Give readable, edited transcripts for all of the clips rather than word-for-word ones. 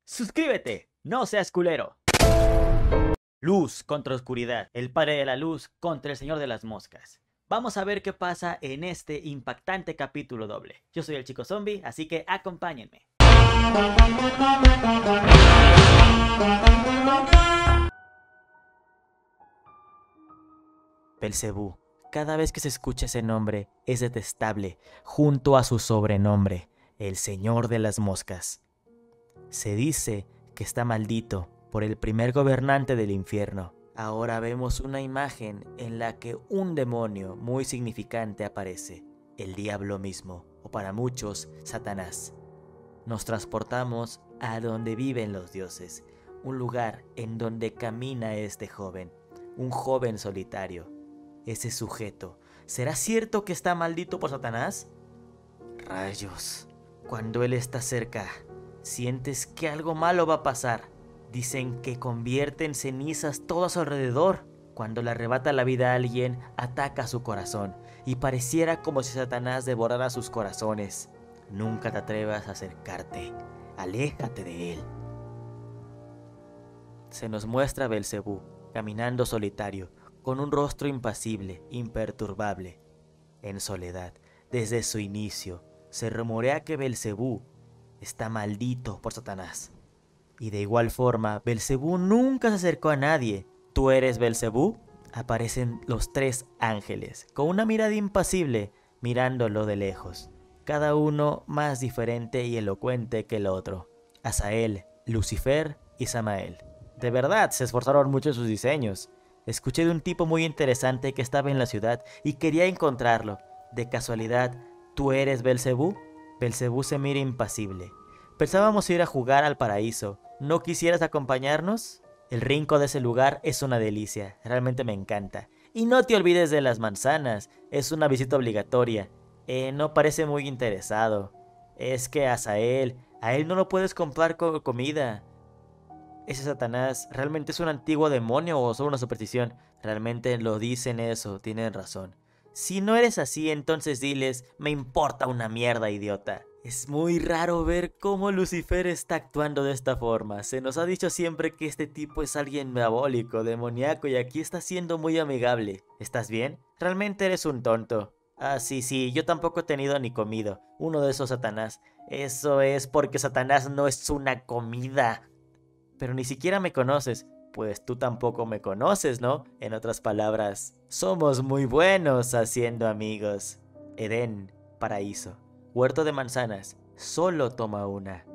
Suscríbete, no seas culero. Luz contra oscuridad, el padre de la luz contra el señor de las moscas. Vamos a ver qué pasa en este impactante capítulo doble. Yo soy el chico zombie, así que acompáñenme. Belcebú. Cada vez que se escucha ese nombre es detestable, junto a su sobrenombre, el señor de las moscas. Se dice que está maldito por el primer gobernante del infierno. Ahora vemos una imagen en la que un demonio muy significante aparece, el diablo mismo, o para muchos, Satanás. Nos transportamos a donde viven los dioses, un lugar en donde camina este joven, un joven solitario. Ese sujeto, ¿será cierto que está maldito por Satanás? Rayos, cuando él está cerca, sientes que algo malo va a pasar. Dicen que convierte en cenizas todo a su alrededor. Cuando le arrebata la vida a alguien, ataca su corazón, y pareciera como si Satanás devorara sus corazones. Nunca te atrevas a acercarte, aléjate de él. Se nos muestra Belcebú, caminando solitario, con un rostro impasible, imperturbable. En soledad, desde su inicio, se rumorea que Belcebú está maldito por Satanás. Y de igual forma, Belcebú nunca se acercó a nadie. ¿Tú eres Belcebú? Aparecen los tres ángeles, con una mirada impasible, mirándolo de lejos. Cada uno más diferente y elocuente que el otro. Azael, Lucifer y Samael. De verdad, se esforzaron mucho en sus diseños. Escuché de un tipo muy interesante que estaba en la ciudad y quería encontrarlo. De casualidad, ¿tú eres Belcebú? Belcebú se mira impasible. Pensábamos ir a jugar al paraíso. ¿No quisieras acompañarnos? El rincón de ese lugar es una delicia. Realmente me encanta. Y no te olvides de las manzanas. Es una visita obligatoria. No parece muy interesado. Es que Azael, a él no lo puedes comprar con comida. ¿Ese Satanás realmente es un antiguo demonio o solo una superstición? Realmente lo dicen eso, tienen razón. Si no eres así, entonces diles, me importa una mierda, idiota. Es muy raro ver cómo Lucifer está actuando de esta forma. Se nos ha dicho siempre que este tipo es alguien diabólico, demoníaco, y aquí está siendo muy amigable. ¿Estás bien? Realmente eres un tonto. Ah, sí, yo tampoco he tenido ni comido. Uno de esos Satanás. Eso es porque Satanás no es una comida. Pero ni siquiera me conoces, pues tú tampoco me conoces, ¿no? En otras palabras, somos muy buenos haciendo amigos. Edén, paraíso, huerto de manzanas, solo toma una.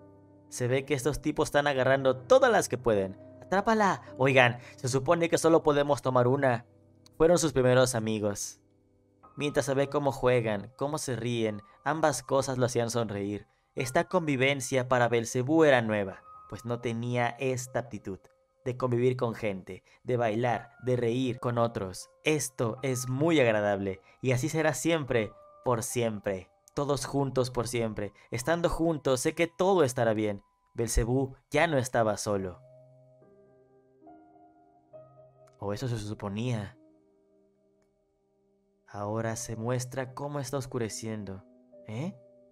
Se ve que estos tipos están agarrando todas las que pueden. ¡Atrápala! Oigan, se supone que solo podemos tomar una. Fueron sus primeros amigos. Mientras se ve cómo juegan, cómo se ríen, ambas cosas lo hacían sonreír. Esta convivencia para Belcebú era nueva, pues no tenía esta aptitud de convivir con gente, de bailar, de reír con otros. Esto es muy agradable y así será siempre, por siempre. Todos juntos por siempre. Estando juntos sé que todo estará bien. Belcebú ya no estaba solo. O eso se suponía. Ahora se muestra cómo está oscureciendo. ¿Eh?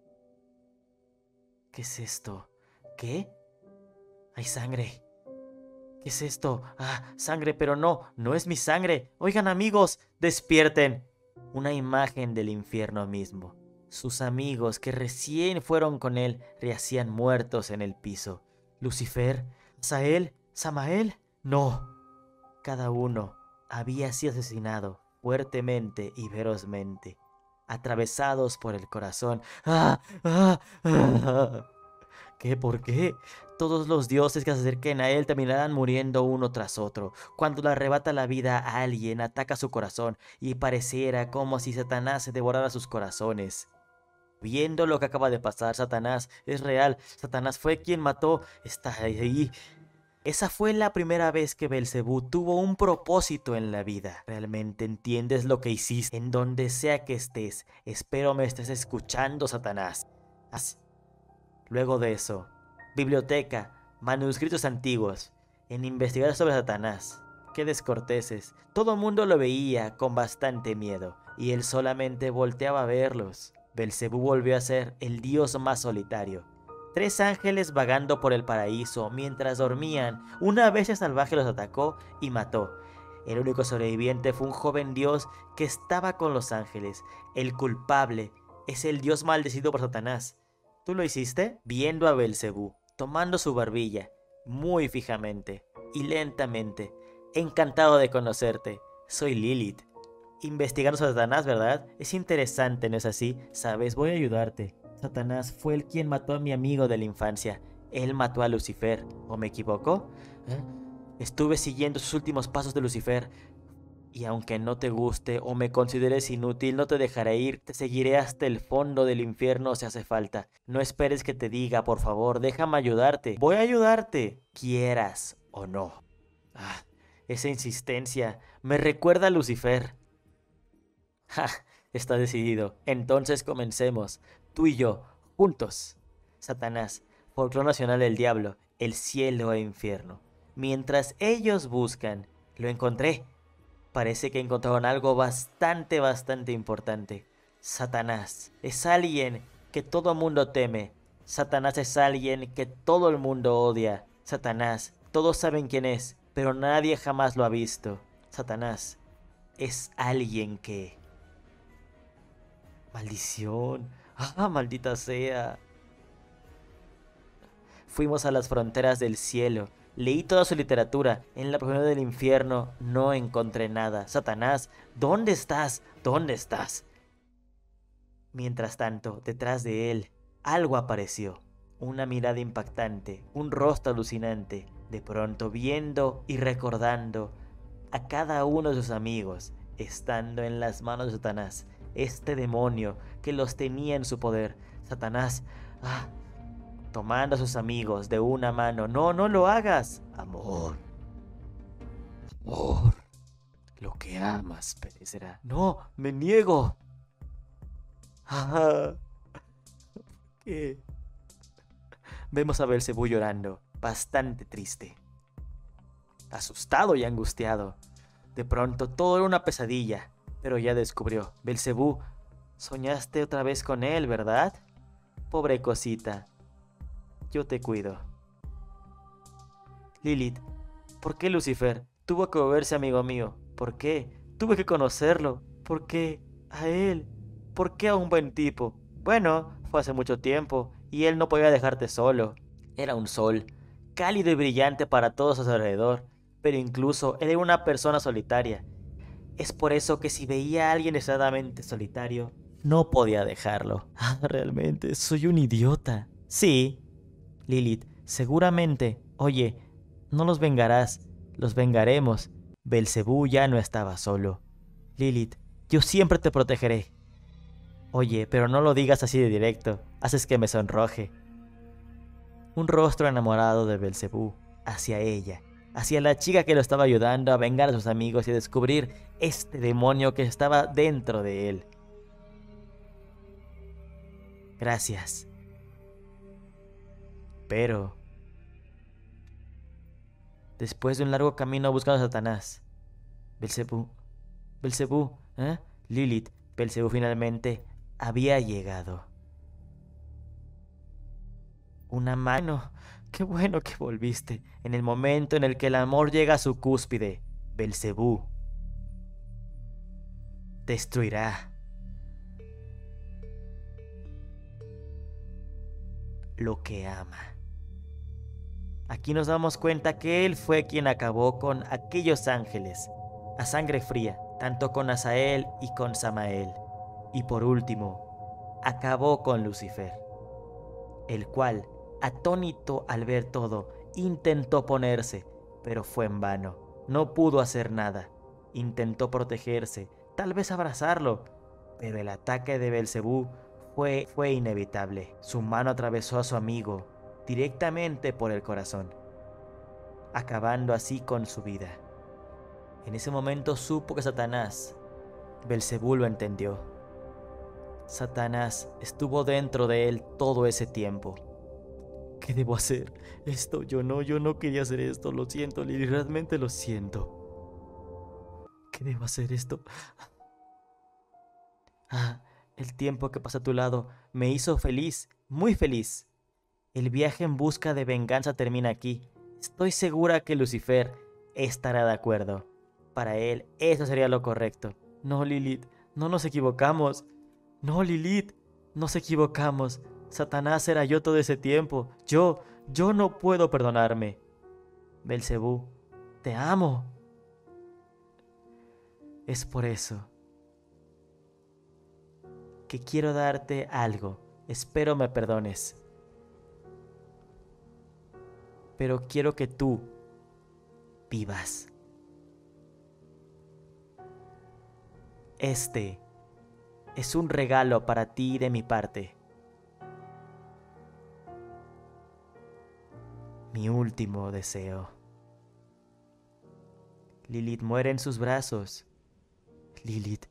¿Qué es esto? ¿Qué? ¡Hay sangre! ¿Qué es esto? ¡Ah, sangre! Pero no es mi sangre. Oigan, amigos, despierten. Una imagen del infierno mismo. Sus amigos que recién fueron con él yacían muertos en el piso. ¿Lucifer? ¿Azael? ¿Samael? No. Cada uno había sido asesinado fuertemente y ferozmente, atravesados por el corazón. ¡Ah! ¡Ah! ¡Ah! ¿Qué? ¿Por qué? Todos los dioses que se acerquen a él terminarán muriendo uno tras otro. Cuando le arrebata la vida a alguien, ataca su corazón y pareciera como si Satanás se devorara sus corazones. Viendo lo que acaba de pasar, Satanás es real. Satanás fue quien mató. Está ahí. Esa fue la primera vez que Belcebú tuvo un propósito en la vida. ¿Realmente entiendes lo que hiciste? En donde sea que estés, espero me estés escuchando, Satanás. Luego de eso, biblioteca, manuscritos antiguos, en investigar sobre Satanás. Qué descorteses. Todo mundo lo veía con bastante miedo, y él solamente volteaba a verlos. Belcebú volvió a ser el dios más solitario. 3 ángeles vagando por el paraíso mientras dormían. Una bestia salvaje los atacó y mató. El único sobreviviente fue un joven dios que estaba con los ángeles. El culpable es el dios maldecido por Satanás. ¿Tú lo hiciste? Viendo a Belcebú, tomando su barbilla, muy fijamente y lentamente. Encantado de conocerte. Soy Lilith. Investigando a Satanás, ¿verdad? Es interesante, ¿no es así? Sabes, voy a ayudarte. Satanás fue el quien mató a mi amigo de la infancia. Él mató a Lucifer. ¿O me equivoco? ¿Eh? Estuve siguiendo sus últimos pasos de Lucifer. Y aunque no te guste o me consideres inútil, no te dejaré ir. Te seguiré hasta el fondo del infierno si hace falta. No esperes que te diga, por favor, déjame ayudarte. Voy a ayudarte, quieras o no. Ah, esa insistencia me recuerda a Lucifer. Ja, está decidido. Entonces comencemos. Tú y yo, juntos. Satanás, folclore nacional del diablo, el cielo e infierno. Mientras ellos buscan, lo encontré. Parece que encontraron algo bastante importante. Satanás es alguien que todo mundo teme. Satanás es alguien que todo el mundo odia. Satanás, todos saben quién es, pero nadie jamás lo ha visto. Satanás es alguien que... Maldición. Ah, maldita sea. Fuimos a las fronteras del cielo. Leí toda su literatura. En la profundidad del infierno no encontré nada. Satanás, ¿dónde estás? ¿Dónde estás? Mientras tanto, detrás de él, algo apareció. Una mirada impactante, un rostro alucinante. De pronto viendo y recordando a cada uno de sus amigos, estando en las manos de Satanás. Este demonio que los tenía en su poder. Satanás, tomando a sus amigos de una mano. No, no lo hagas. Amor. Amor. Lo que amas perecerá. No, me niego. ¿Qué? Vemos a Belcebú llorando, bastante triste. Asustado y angustiado. De pronto todo era una pesadilla, pero ya descubrió. Belcebú, soñaste otra vez con él, ¿verdad? Pobre cosita. Yo te cuido. Lilith, ¿por qué Lucifer tuvo que volverse amigo mío? ¿Por qué? Tuve que conocerlo. ¿Por qué? A él. ¿Por qué a un buen tipo? Bueno, fue hace mucho tiempo y él no podía dejarte solo. Era un sol, cálido y brillante para todos a su alrededor, pero incluso él era una persona solitaria. Es por eso que si veía a alguien extremadamente solitario, no podía dejarlo. Realmente, soy un idiota. Sí, Lilith, seguramente. Oye, no los vengarás, los vengaremos. Belcebú ya no estaba solo. Lilith, yo siempre te protegeré. Oye, pero no lo digas así de directo, haces que me sonroje. Un rostro enamorado de Belcebú hacia ella, hacia la chica que lo estaba ayudando a vengar a sus amigos y a descubrir este demonio que estaba dentro de él. Gracias. Pero, después de un largo camino buscando a Satanás, Belcebú, Lilith, Belcebú finalmente había llegado. Una mano. Qué bueno que volviste. En el momento en el que el amor llega a su cúspide, Belcebú destruirá lo que ama. Aquí nos damos cuenta que él fue quien acabó con aquellos ángeles, a sangre fría, tanto con Azael y con Samael. Y por último, acabó con Lucifer, el cual, atónito al ver todo, intentó ponerse, pero fue en vano. No pudo hacer nada. Intentó protegerse, tal vez abrazarlo, pero el ataque de Belcebú fue inevitable. Su mano atravesó a su amigo directamente por el corazón, acabando así con su vida. En ese momento supo que Satanás, Belcebú lo entendió. Satanás estuvo dentro de él todo ese tiempo. ¿Qué debo hacer? Yo no quería hacer esto. Lo siento, Lily, realmente lo siento. ¿Qué debo hacer esto? El tiempo que pasé a tu lado me hizo feliz, muy feliz. El viaje en busca de venganza termina aquí. Estoy segura que Lucifer estará de acuerdo. Para él, eso sería lo correcto. No, Lilith, no nos equivocamos. No, Lilith, nos equivocamos. Satanás era yo todo ese tiempo. Yo no puedo perdonarme. Belcebú, te amo. Es por eso que quiero darte algo. Espero me perdones. Pero quiero que tú vivas. Este es un regalo para ti de mi parte. Mi último deseo. Lilith muere en sus brazos. Lilith.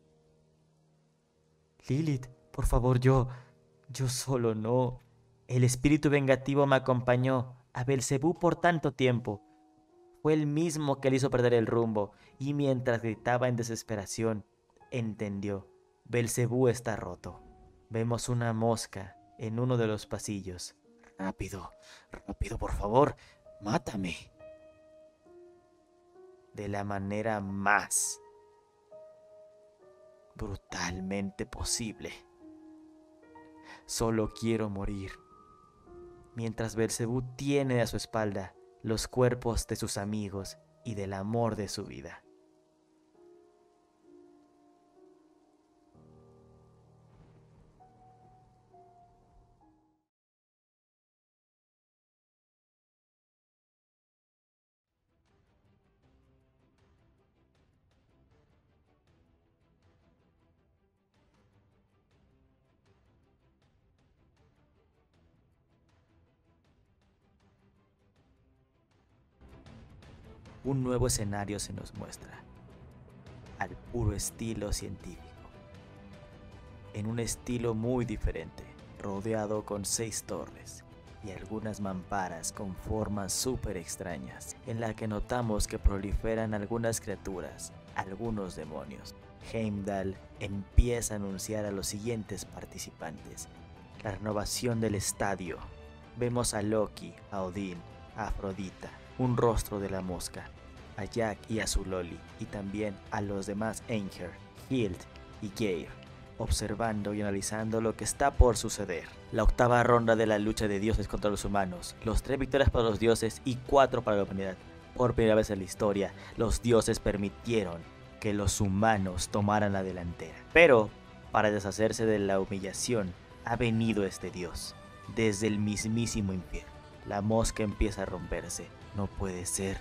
Lilith, por favor, yo solo no. El espíritu vengativo me acompañó a Belcebú por tanto tiempo. Fue el mismo que le hizo perder el rumbo, y mientras gritaba en desesperación, entendió. Belcebú está roto. Vemos una mosca en uno de los pasillos. Rápido, rápido, por favor, mátame. De la manera más brutalmente posible. Solo quiero morir. Mientras Belcebú tiene a su espalda los cuerpos de sus amigos y del amor de su vida. Un nuevo escenario se nos muestra, al puro estilo científico, en un estilo muy diferente, rodeado con 6 torres y algunas mamparas con formas súper extrañas, en la que notamos que proliferan algunas criaturas, algunos demonios. Heimdall empieza a anunciar a los siguientes participantes la renovación del estadio. Vemos a Loki, a Odín, a Afrodita, un rostro de la mosca, a Jack y a su Loli, y también a los demás Anger, Hild y Geir, observando y analizando lo que está por suceder. La octava ronda de la lucha de dioses contra los humanos, los 3 victorias para los dioses y 4 para la humanidad. Por primera vez en la historia, los dioses permitieron que los humanos tomaran la delantera. Pero, para deshacerse de la humillación, ha venido este dios, desde el mismísimo infierno. La mosca empieza a romperse. No puede ser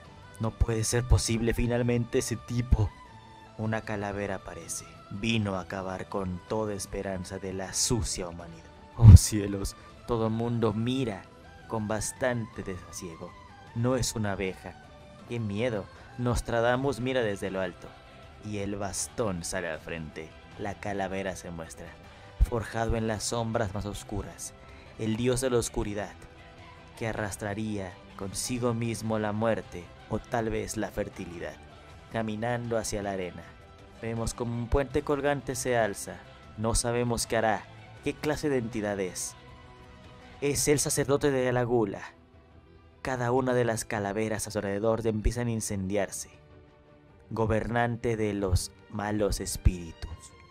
posible, finalmente ese tipo. Una calavera aparece. Vino a acabar con toda esperanza de la sucia humanidad. Oh cielos, todo el mundo mira con bastante desasiego. No es una abeja. ¡Qué miedo! Nostradamus mira desde lo alto. Y el bastón sale al frente. La calavera se muestra. Forjado en las sombras más oscuras. El dios de la oscuridad, que arrastraría consigo mismo la muerte o tal vez la fertilidad. Caminando hacia la arena, vemos como un puente colgante se alza. No sabemos qué hará, qué clase de entidad es. Es el sacerdote de la gula. Cada una de las calaveras a su alrededor empiezan a incendiarse. Gobernante de los malos espíritus.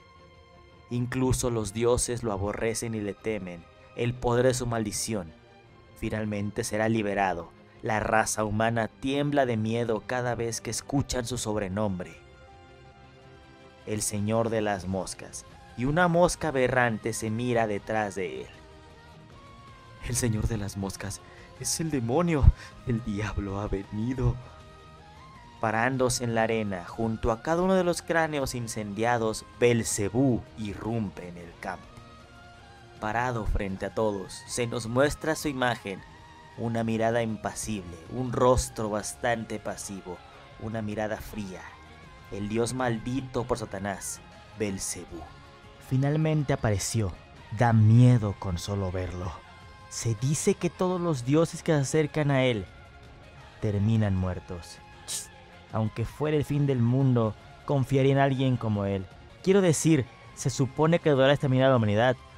Incluso los dioses lo aborrecen y le temen. El poder de su maldición. Finalmente será liberado. La raza humana tiembla de miedo cada vez que escuchan su sobrenombre. El señor de las moscas. Y una mosca berrante se mira detrás de él. El señor de las moscas es el demonio. El diablo ha venido. Parándose en la arena, junto a cada uno de los cráneos incendiados, Belcebú irrumpe en el campo. Parado frente a todos, se nos muestra su imagen, una mirada impasible, un rostro bastante pasivo, una mirada fría, el dios maldito por Satanás, Belcebú. Finalmente apareció, da miedo con solo verlo. Se dice que todos los dioses que se acercan a él terminan muertos. Aunque fuera el fin del mundo, confiaría en alguien como él. Quiero decir, se supone que deberá exterminar a la humanidad,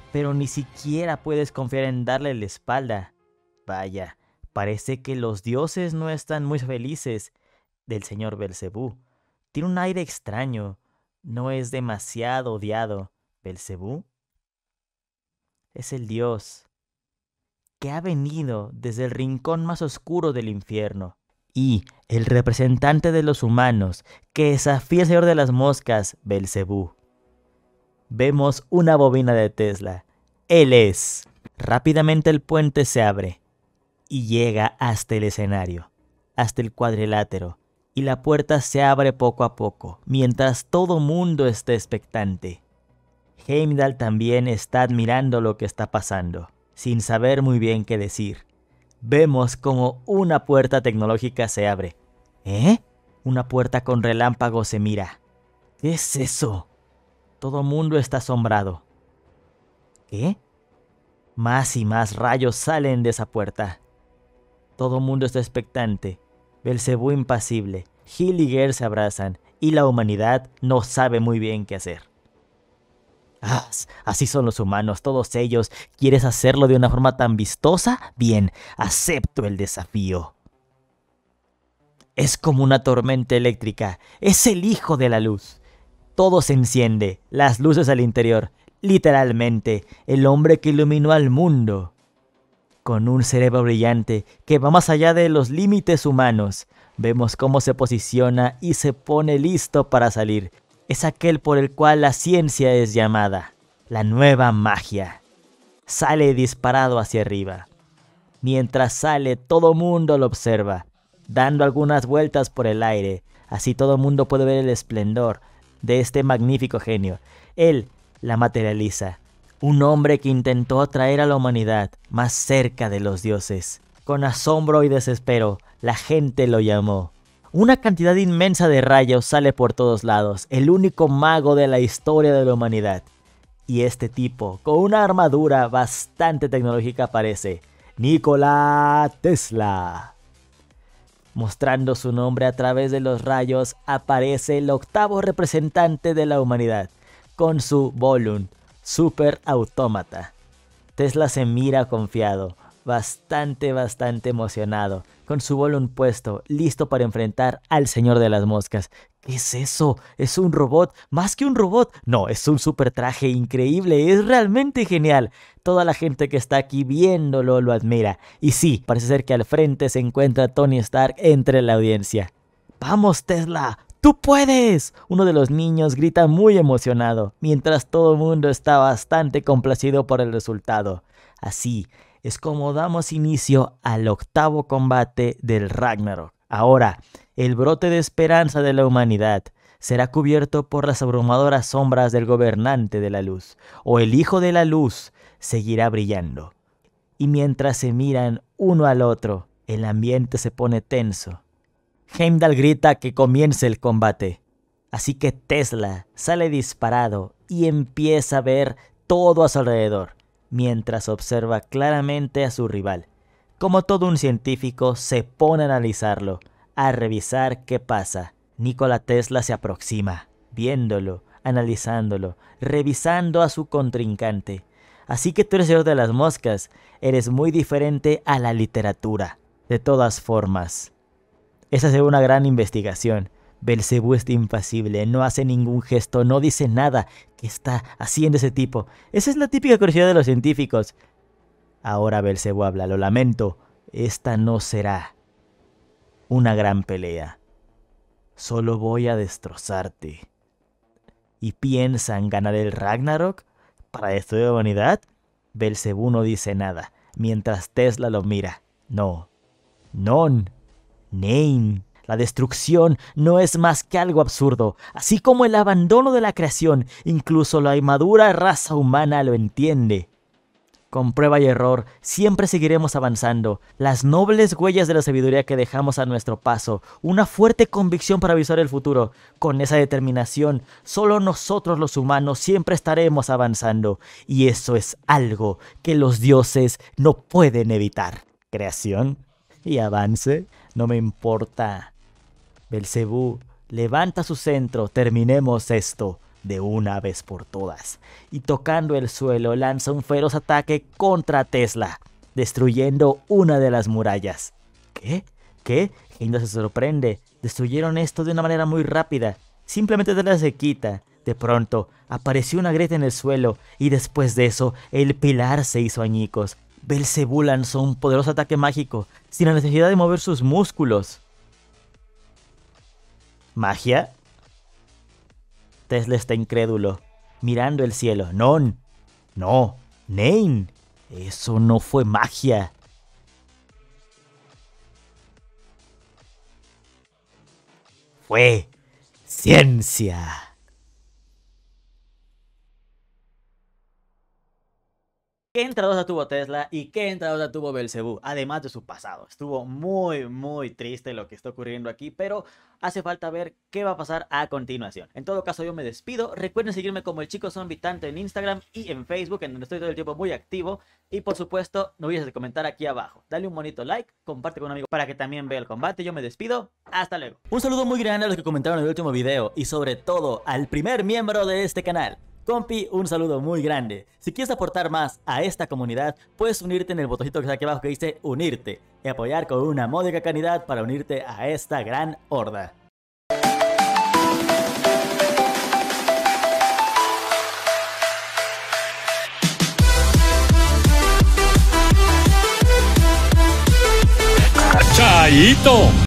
pero ni siquiera puedes confiar en darle la espalda. Vaya, parece que los dioses no están muy felices del señor Belcebú. Tiene un aire extraño. ¿No es demasiado odiado Belcebú? Es el dios que ha venido desde el rincón más oscuro del infierno, y el representante de los humanos que desafía al señor de las moscas, Belcebú. Vemos una bobina de Tesla. Él es. Rápidamente el puente se abre y llega hasta el escenario, hasta el cuadrilátero, y la puerta se abre poco a poco, mientras todo mundo está expectante. Heimdall también está admirando lo que está pasando, sin saber muy bien qué decir. Vemos como una puerta tecnológica se abre. ¿Eh? Una puerta con relámpagos se mira. ¿Qué es eso? Todo mundo está asombrado. ¿Qué? Más y más rayos salen de esa puerta. Todo mundo está expectante. Belcebú impasible. Gil y Ger se abrazan y la humanidad no sabe muy bien qué hacer. Ah, así son los humanos, todos ellos. ¿Quieres hacerlo de una forma tan vistosa? Bien, acepto el desafío. Es como una tormenta eléctrica. Es el hijo de la luz. Todo se enciende, las luces al interior. Literalmente, el hombre que iluminó al mundo. Con un cerebro brillante que va más allá de los límites humanos. Vemos cómo se posiciona y se pone listo para salir. Es aquel por el cual la ciencia es llamada, la nueva magia. Sale disparado hacia arriba. Mientras sale, todo mundo lo observa, dando algunas vueltas por el aire. Así todo mundo puede ver el esplendor de este magnífico genio. Él la materializa. Un hombre que intentó atraer a la humanidad más cerca de los dioses. Con asombro y desespero, la gente lo llamó. Una cantidad inmensa de rayos sale por todos lados, el único mago de la historia de la humanidad. Y este tipo, con una armadura bastante tecnológica, aparece: Nikola Tesla. Mostrando su nombre a través de los rayos, aparece el octavo representante de la humanidad, con su Volum, super autómata. Tesla se mira confiado, bastante emocionado, con su Volum puesto, listo para enfrentar al señor de las moscas. ¿Qué es eso? ¿Es un robot? ¿Más que un robot? No, es un super traje increíble, es realmente genial. Toda la gente que está aquí viéndolo lo admira. Y sí, parece ser que al frente se encuentra Tony Stark entre la audiencia. ¡Vamos, Tesla! ¡Tú puedes! Uno de los niños grita muy emocionado, mientras todo el mundo está bastante complacido por el resultado. Así es como damos inicio al octavo combate del Ragnarok. Ahora, el brote de esperanza de la humanidad será cubierto por las abrumadoras sombras del gobernante de la luz, o el hijo de la luz seguirá brillando. Y mientras se miran uno al otro, el ambiente se pone tenso. Heimdall grita que comience el combate. Así que Tesla sale disparado y empieza a ver todo a su alrededor, mientras observa claramente a su rival. Como todo un científico, se pone a analizarlo, a revisar qué pasa. Nikola Tesla se aproxima, viéndolo, analizándolo, revisando a su contrincante. Así que tú eres señor de las moscas, eres muy diferente a la literatura. De todas formas, esa es una gran investigación. Belcebú está impasible, no hace ningún gesto, no dice nada. ¿Qué está haciendo ese tipo? Esa es la típica curiosidad de los científicos. Ahora Belcebú habla: lo lamento, esta no será una gran pelea. Solo voy a destrozarte. ¿Y piensan ganar el Ragnarok para destruir la humanidad? Belcebú no dice nada, mientras Tesla lo mira. No. Non. Nein. La destrucción no es más que algo absurdo, así como el abandono de la creación. Incluso la inmadura raza humana lo entiende. Con prueba y error, siempre seguiremos avanzando. Las nobles huellas de la sabiduría que dejamos a nuestro paso. Una fuerte convicción para avisar el futuro. Con esa determinación, solo nosotros los humanos siempre estaremos avanzando. Y eso es algo que los dioses no pueden evitar. Creación y avance, no me importa. Belcebú levanta su centro, terminemos esto. de una vez por todas, y tocando el suelo lanza un feroz ataque contra Tesla, destruyendo una de las murallas. ¿Qué? ¿Qué? Heimdall se sorprende. Destruyeron esto de una manera muy rápida. Simplemente Tesla se quita. De pronto, apareció una grieta en el suelo, y después de eso, el pilar se hizo añicos. Belcebú lanzó un poderoso ataque mágico, sin la necesidad de mover sus músculos. ¿Magia? Tesla está incrédulo, mirando el cielo. No, Nein, eso no fue magia. Fue ciencia. ¿Qué entradas tuvo Tesla y qué entradas tuvo Belcebú? Además de su pasado. Estuvo muy triste lo que está ocurriendo aquí, pero hace falta ver qué va a pasar a continuación. En todo caso, yo me despido. Recuerden seguirme como el Chico Zombie tanto en Instagram y en Facebook, en donde estoy todo el tiempo muy activo. Y por supuesto, no olvides de comentar aquí abajo. Dale un bonito like, comparte con un amigo para que también vea el combate. Yo me despido. Hasta luego. Un saludo muy grande a los que comentaron en el último video y sobre todo al primer miembro de este canal. Compi, un saludo muy grande. Si quieres aportar más a esta comunidad, puedes unirte en el botoncito que está aquí abajo que dice unirte y apoyar con una módica cantidad para unirte a esta gran horda. ¡Chaito!